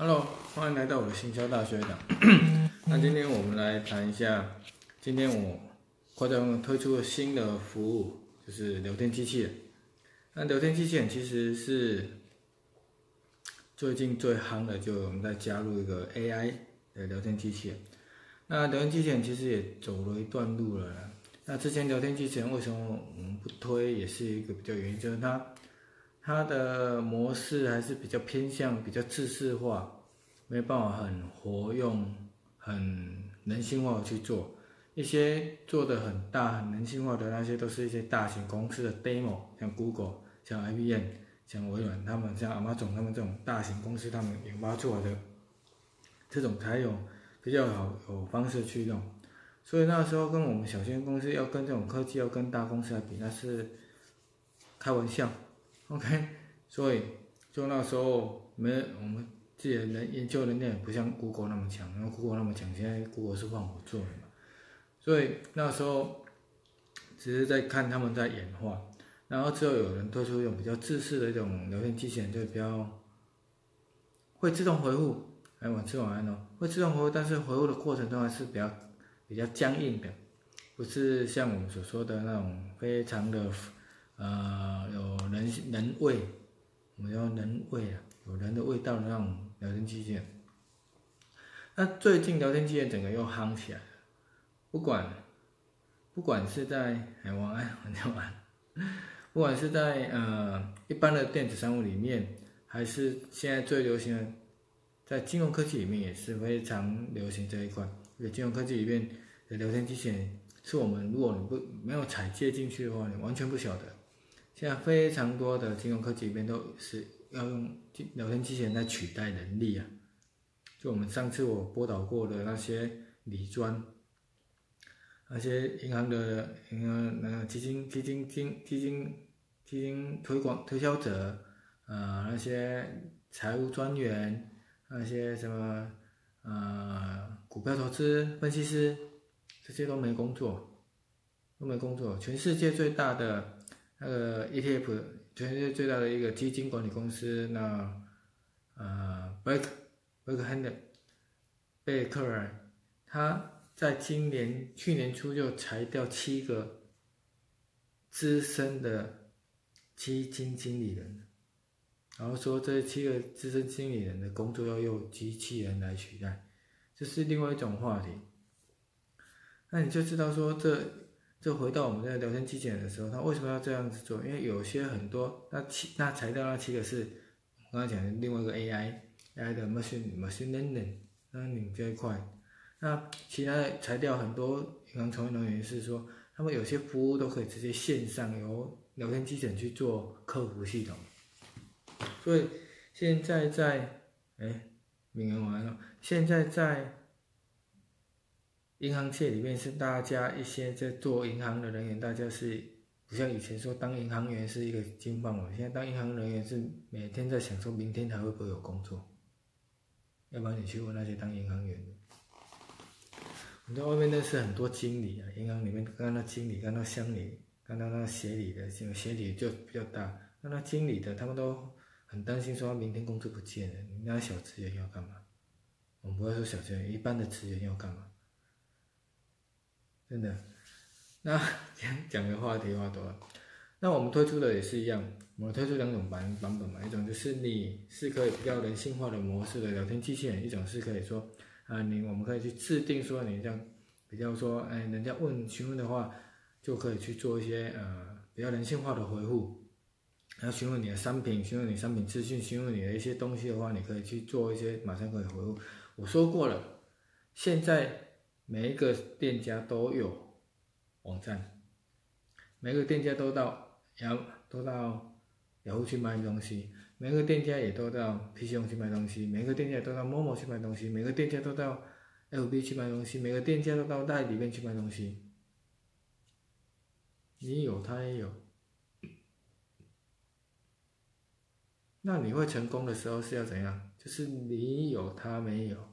Hello，欢迎来到我的行销大学长。那今天我们来谈一下，今天我快将推出了新的服务，就是聊天机器人。那聊天机器人其实是最近最夯的，就我们在加入一个 AI 的聊天机器人。那聊天机器人其实也走了一段路了啦。那之前聊天机器人为什么我们不推，也是一个比较原因，就是它的模式还是比较偏向比较制式化，没办法很活用、很人性化的去做。一些做的很大、很人性化的那些，都是一些大型公司的 demo，像 Google、像 IBM、像微软，他们像 Amazon 他们这种大型公司，他们研发出来的这种才有比较好有方式去用。所以那时候跟我们小型公司要跟这种科技要跟大公司来比，那是开玩笑。OK， 所以就那时候我们自己的研究能力也不像 Google 那么强，然后 Google 那么强，现在 Google 是换我做的嘛，所以那时候只是在看他们在演化，然后之后有人推出一种比较自式的一种聊天机器人，就比较会自动回复，我吃晚安哦，会自动回复，但是回复的过程中还是比较僵硬的，不是像我们所说的那种非常的有人味，我们叫人味啊，有人的味道的那种聊天机器人。那最近聊天机器人整个又夯起来了，不管是在晚安，晚安，不管是在一般的电子商务里面，还是现在最流行的，在金融科技里面也是非常流行这一块。因为金融科技里面的聊天机器人，是我们如果你没有采借进去的话，你完全不晓得。现在非常多的金融科技里面都是要用聊天机器人来取代人力啊。就我们上次我播导过的那些理专，那些银行基金推销者，那些财务专员，那些什么股票投资分析师，这些都没工作。全世界最大的那个 ETF， 全世界最大的一个基金管理公司，那贝克尔，他在去年初就裁掉7个资深的基金经理人，然后说这7个资深经理人的工作要用机器人来取代，这是另外一种话题。那你就知道说这回到我们在聊天机器人的时候，他为什么要这样子做？因为有些很多那裁掉那7个是我刚才讲的另外一个 AI 的 machine learning 这一块。那其他的裁掉很多银行从业人员是说，他们有些服务都可以直接线上由聊天机器人去做客服系统。所以现在名人完了，现在在银行界里面是大家一些在做银行的人员，大家是不像以前说当银行员是一个金饭碗，现在当银行人员是每天在想说明天还会不会有工作，要不然你去问那些当银行员的，你在外面认识很多经理啊，银行里面看到经理，看到乡里，看到那协理的，协理就比较大，那经理的他们都很担心说他明天工作不见了，你那小职员要干嘛？我们不会说小职员，一般的职员要干嘛？真的，那讲的话题话多了。那我们推出的也是一样，我们推出2种版本嘛，一种就是你是可以比较人性化的模式的聊天机器人，一种是可以说我们可以去制定说你这样比较说，人家询问的话，就可以去做一些比较人性化的回复。然后询问你的商品，询问你商品资讯，询问你的一些东西的话，你可以去做一些马上可以回复。我说过了，现在每一个店家都有网站，每个店家都到雅虎去卖东西，每个店家也都到 PC 用去卖东西，每个店家都到 Momo 去卖东西，每个店家都到 FB 去卖东西，每个店家都到代里面去卖东西。你有，他也有。那你会成功的时候是要怎样？就是你有，他没有。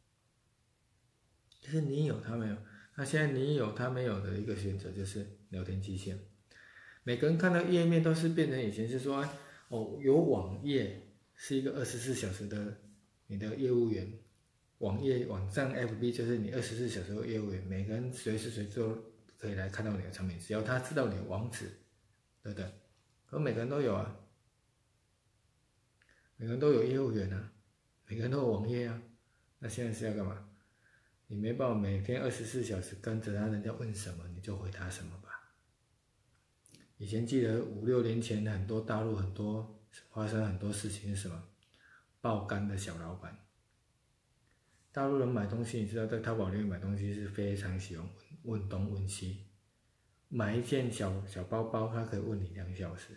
就是你有，他没有。那现在你有，他没有的一个选择就是聊天机器人。每个人看到页面都是变成以前是说，有网页是一个24小时的你的业务员，网站 FB 就是你24小时的业务员，每个人随时随地都可以来看到你的产品，只要他知道你的网址，对不对？可每个人都有啊，每个人都有业务员啊，每个人都有网页啊，那现在是要干嘛？你没办法每天24小时跟着他，人家问什么你就回答什么吧。以前记得5、6年前，大陆发生很多事情是什么？爆肝的小老板。大陆人买东西，你知道在淘宝里面买东西是非常喜欢问东问西，买一件小包包，他可以问你2小时，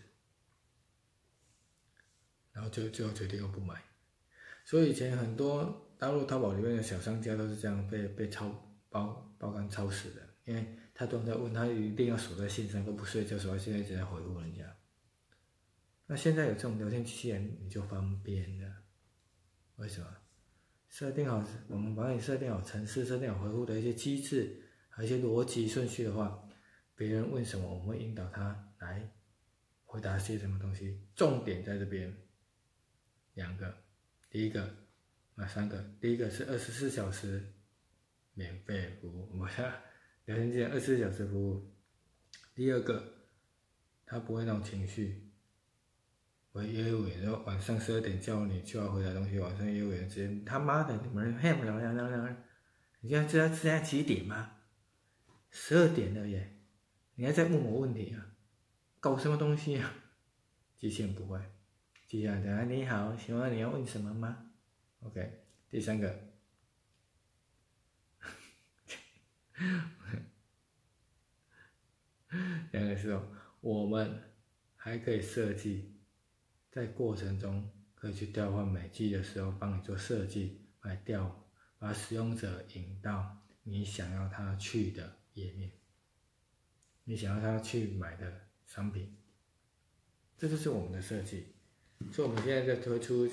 然后最后决定又不买。所以以前很多大陆淘宝里面的小商家都是这样被爆肝超死的，因为他都在问，他一定要守在线上，都不睡觉，守在线上一直在回复人家。那现在有这种聊天机器人，你就方便了。为什么？设定好，我们帮你设定好程式，设定好回复的一些机制，还有一些逻辑顺序的话，别人问什么，我们会引导他来回答些什么东西。重点在这边，2个，第一个3个，第一个是24小时免费服务，我们聊天机器人24小时服务。第二个，他不会那种情绪。业务员说晚上12点叫你就要回答东西，晚上业务员直接他妈的你们骗不了，你现在知道现在几点吗？12点了耶，你还在问我问题啊？搞什么东西啊？机器人不会，机器人讲你好，请问你要问什么吗 ？OK， 第3个，2个是我们还可以设计。在过程中可以去调换美肌的时候，帮你做设计，把使用者引到你想要他去的页面，你想要他去买的商品，这就是我们的设计。所以我们现在在推出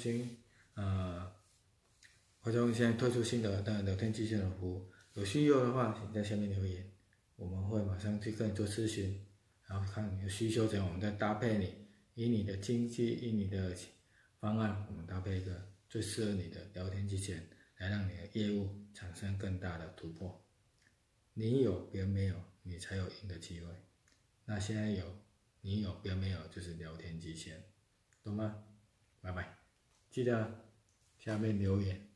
现在推出新的聊天机器人服务，有需要的话，请在下面留言，我们会马上去跟你做咨询，然后看你的需求怎样，我们再搭配你。以你的经济，以你的方案，我们搭配一个最适合你的聊天机器人，来让你的业务产生更大的突破。你有别人没有，你才有赢的机会。那现在你有别人没有，就是聊天机器人，懂吗？拜拜，记得下面留言。